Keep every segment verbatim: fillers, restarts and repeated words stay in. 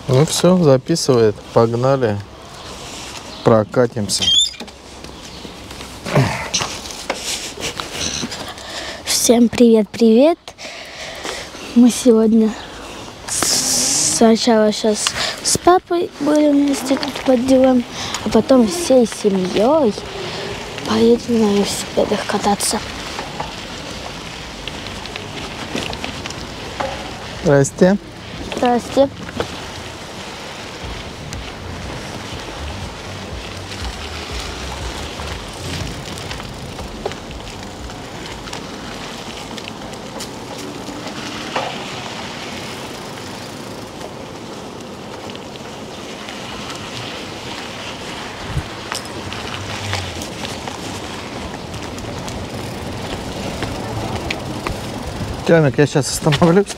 Ну все, записывает. Погнали. Прокатимся. Всем привет-привет. Мы сегодня сначала сейчас с папой были вместе тут под делом, а потом всей семьей поедем на велосипедах кататься. Здрасте. Здрасте. Тёмик, я сейчас остановлюсь.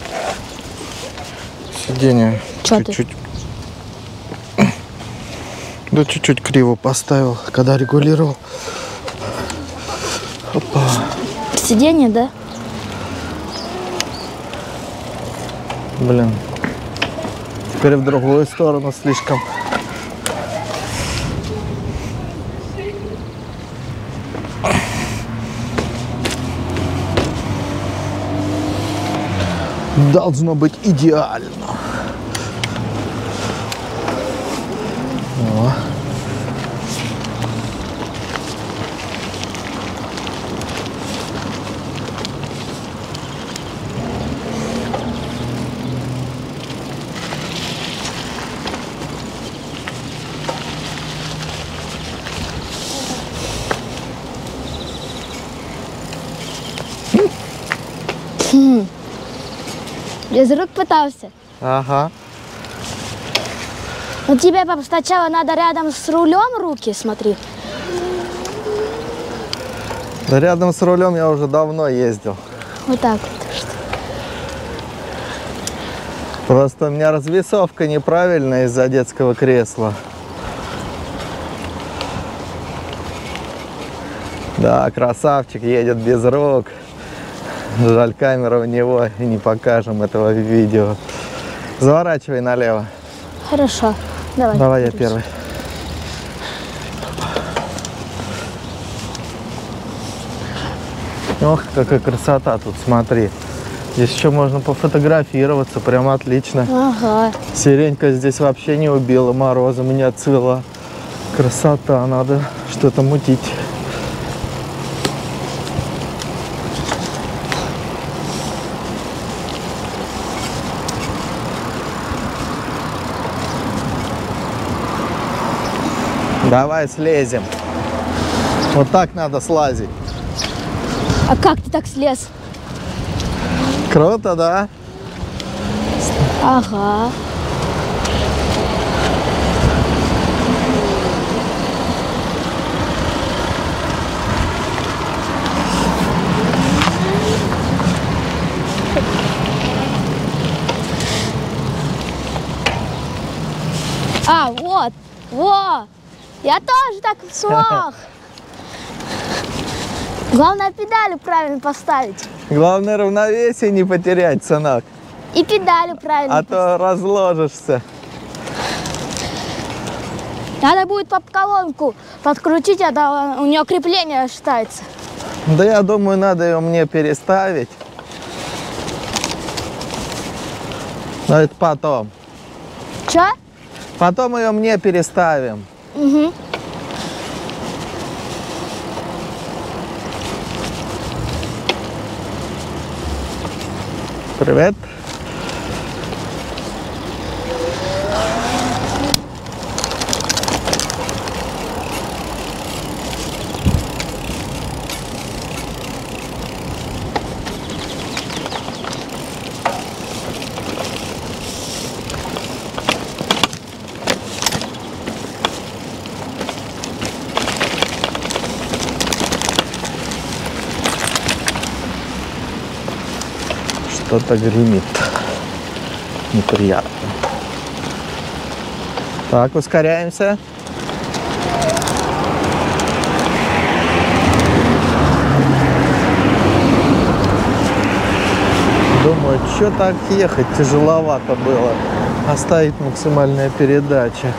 Сиденье чуть-чуть. Да чуть-чуть криво поставил, когда регулировал. Опа. Сиденье, да? Блин. Теперь в другую сторону слишком. Должно быть идеально. О. Хм. Без рук пытался. Ага. Ну тебе, папа, сначала надо рядом с рулем руки, смотри. Да рядом с рулем я уже давно ездил. Вот так вот. Просто у меня развесовка неправильная из-за детского кресла. Да, красавчик едет без рук. Жаль, камера у него, и не покажем этого видео. Заворачивай налево. Хорошо. Давай. Давай я первый. Ох, какая красота тут, смотри. Здесь еще можно пофотографироваться, прям отлично. Ага. Сиренька здесь вообще не убила, морозом не отцвела. Красота, надо что-то мутить. Давай слезем. Вот так надо слазить. А как ты так слез? Круто, да? Ага. А, вот, во! Я тоже так смог. Главное, педали правильно поставить. Главное, равновесие не потерять, сынок. И педали правильно А то разложишься. Надо будет поп-колонку подкрутить, а то у нее крепление считается. Да я думаю, надо ее мне переставить. Но это потом. Че? Потом ее мне переставим. Угу. Привет. Что-то гремит. Неприятно. Так, ускоряемся. Думаю, что так ехать, тяжеловато было. оставить максимальная передача.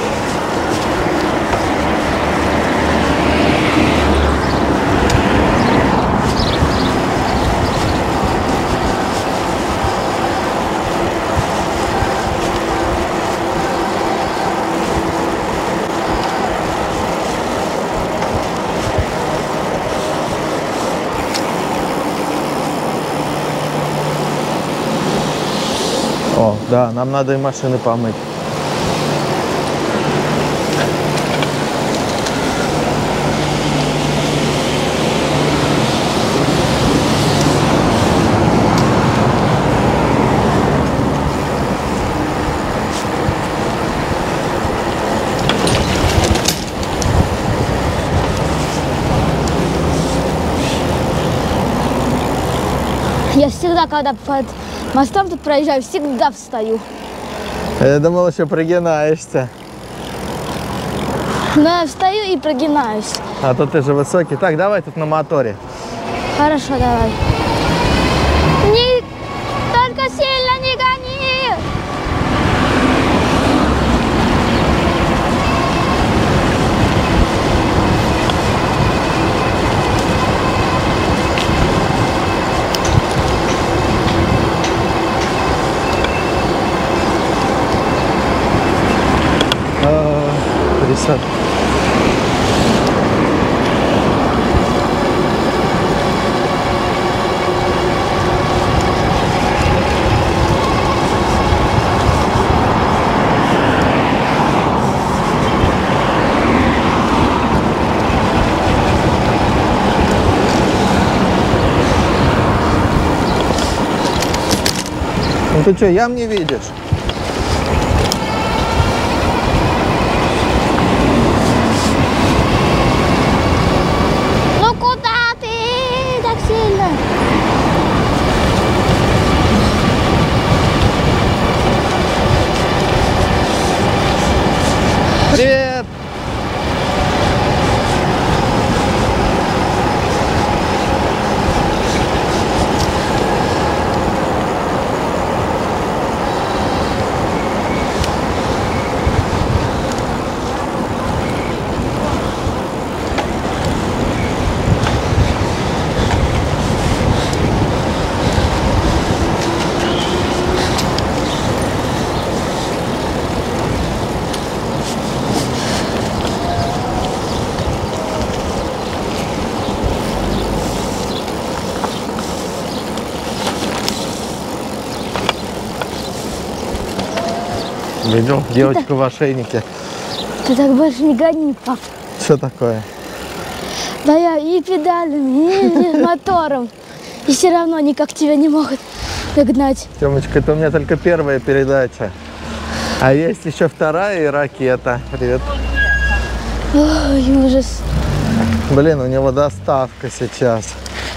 О, да, нам надо и машины помыть. Я всегда, когда под мостом тут проезжаю, всегда встаю. Я думал, еще прогинаешься. Но я встаю и прогинаюсь. А то ты же высокий. Так, давай тут на моторе. Хорошо, давай. Не, только сильно не гони! Присад. Ну ты что, ям не видишь? Ну куда ты так сильно? Привет! Видел девочку в ошейнике. Ты так больше не гони, пап. Что такое? Да я и педалями, и мотором. И все равно никак тебя не могут догнать. Тёмочка, это у меня только первая передача. А есть еще вторая и ракета. Привет. Ой, ужас. Блин, у него доставка сейчас.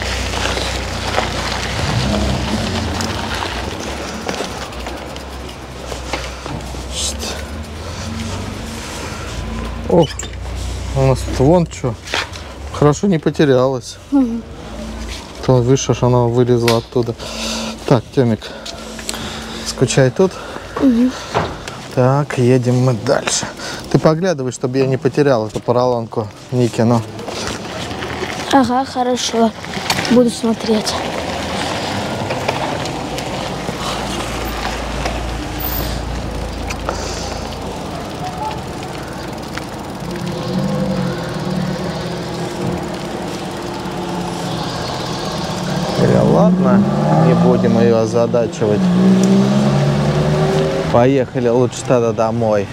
Ох, у нас тут вон что. Хорошо не потерялась. Угу. То выше, что она вылезла оттуда. Так, Тёмик, скучай тут. Угу. Так, едем мы дальше. Ты поглядывай, чтобы я не потерял эту поролонку Никину. Ага, хорошо. Буду смотреть. Ладно, не будем ее озадачивать. Поехали лучше тогда домой.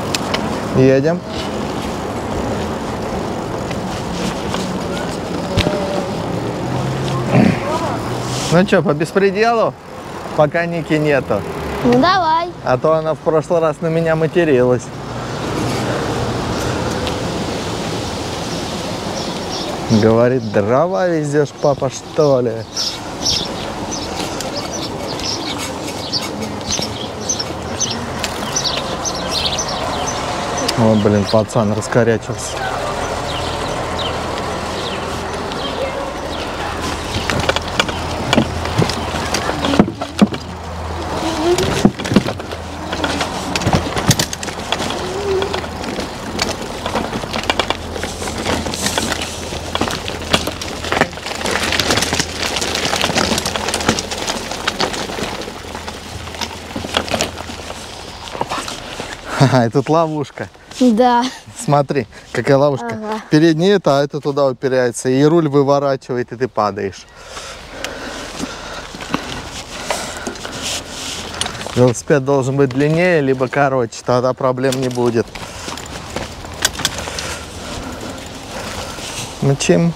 Едем. Ну что, по беспределу? Пока Ники нету. Ну давай. А то она в прошлый раз на меня материлась. Говорит, дрова везешь, папа, что ли? О, блин, пацан раскорячился. Ага, и тут ловушка. Да. Смотри, какая ловушка. Ага. Передний это, а это туда упирается. И руль выворачивает, и ты падаешь. Велосипед должен быть длиннее, либо короче. Тогда проблем не будет. Мчим.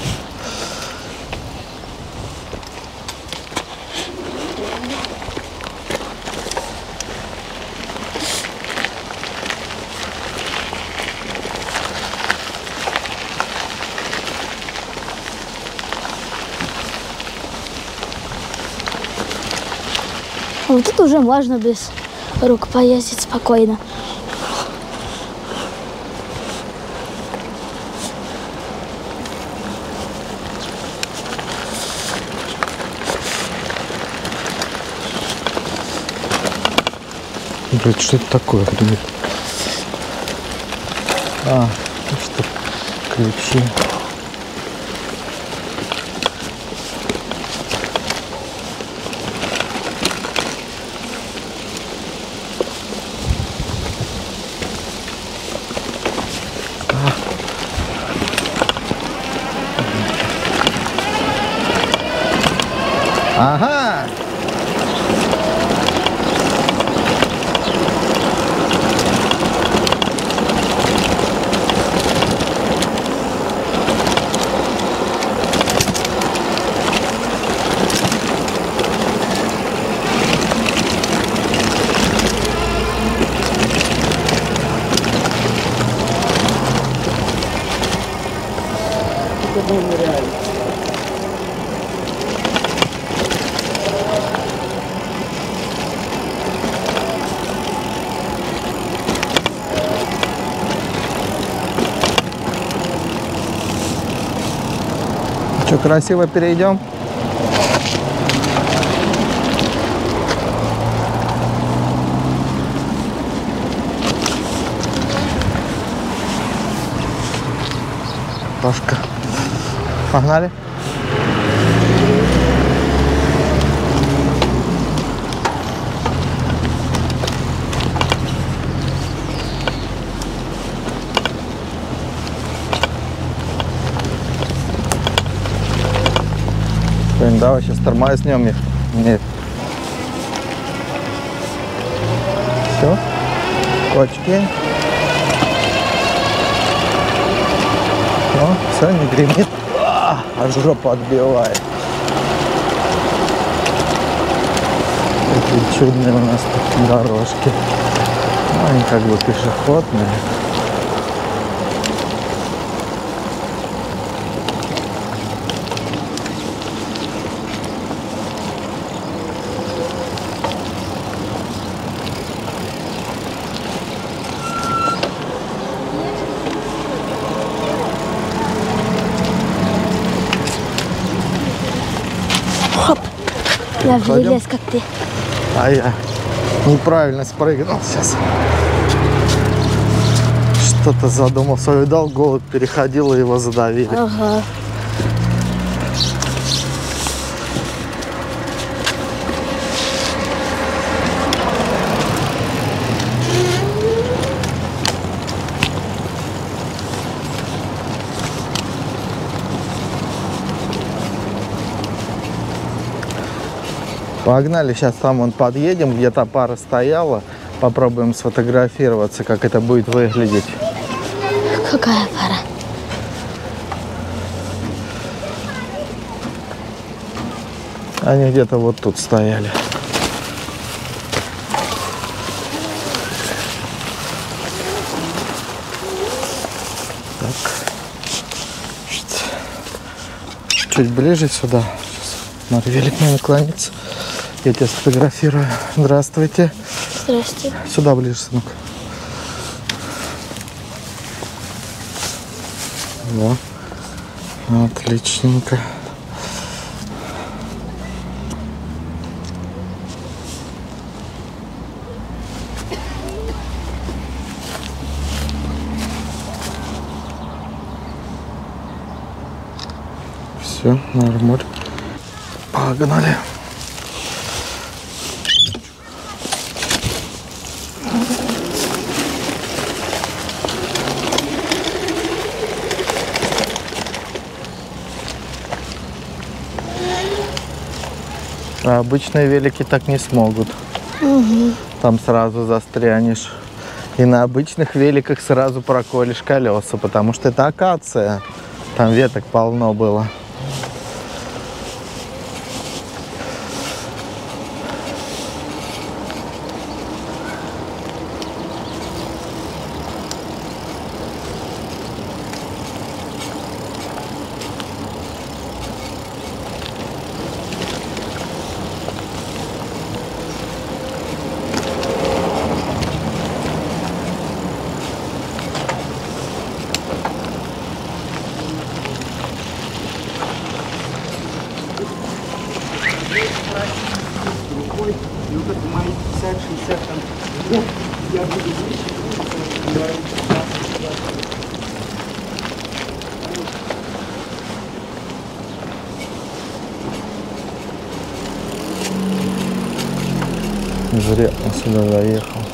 Вот тут уже можно без рук поездить спокойно. Блядь, что это такое, блин? А, что ключи. Ага! Что, красиво перейдем? Пашка. Погнали? Блин, давай сейчас тормознем их. Нет. Все. Кочки. Ну, все, не гремит. А, аж жопу отбивает. Какие чудные у нас тут дорожки. Ну, они как бы пешеходные. Хоп. Я в Пойдем? лес, как ты. А я неправильно спрыгнул сейчас. Что-то задумался. Видал, голубь переходил, и его задавили. Ага. Погнали, сейчас там вон подъедем, где-то пара стояла. Попробуем сфотографироваться, как это будет выглядеть. Какая пара? Они где-то вот тут стояли. Так. Чуть ближе сюда. Сейчас надо велик мне наклониться. Я тебя сфотографирую. Здравствуйте. Здравствуйте. Сюда ближе, сынок. Во. Отличненько. Все, нормально. Погнали. А обычные велики так не смогут. Угу. Там сразу застрянешь. И на обычных великах сразу проколешь колеса, потому что это акация. Там веток полно было. Зря он сюда заехал.